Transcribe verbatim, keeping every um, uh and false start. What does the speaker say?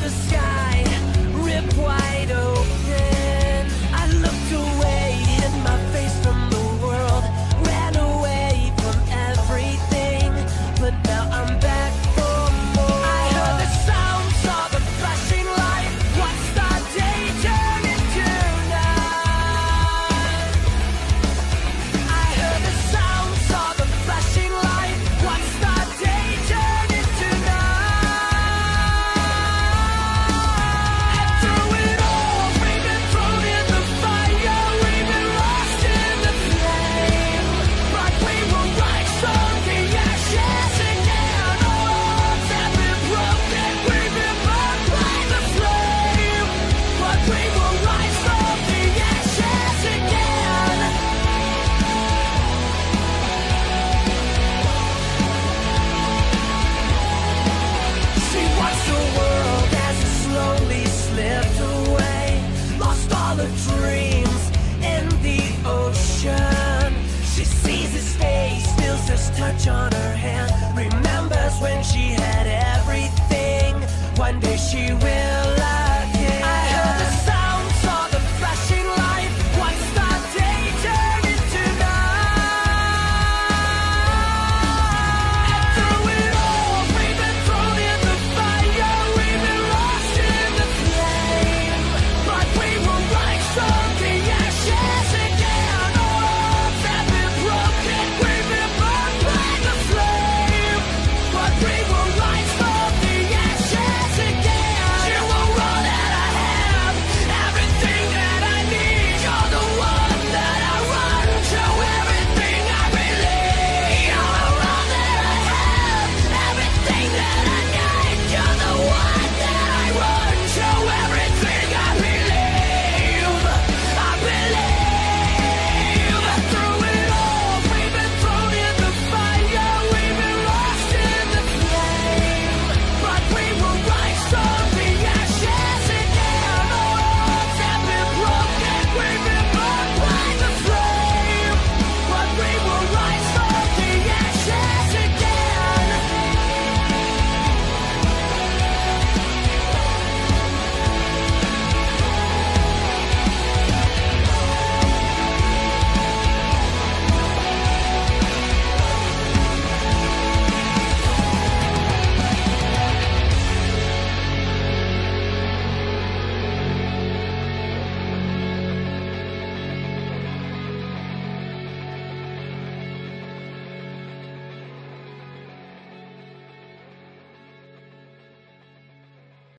the sky rip wide open. I looked away, hid my face from the world, ran away from everything, but now I'm back for more. I heard the sound, saw the flashing light. What's the day turn into night? I heard the sound, saw the flashing light. What's the day turn into night? And through it all, we've been thrown in the fire, we've been lost in the flame, but we will rise from the ashes again. All odds have been broken, we've been burned by the flame, but we will rise from the ashes again. She watched the world as it slowly slipped away, lost all her dreams in the ocean. She sees his face, feels his touch on her hand, remembers when she had everything. One day she will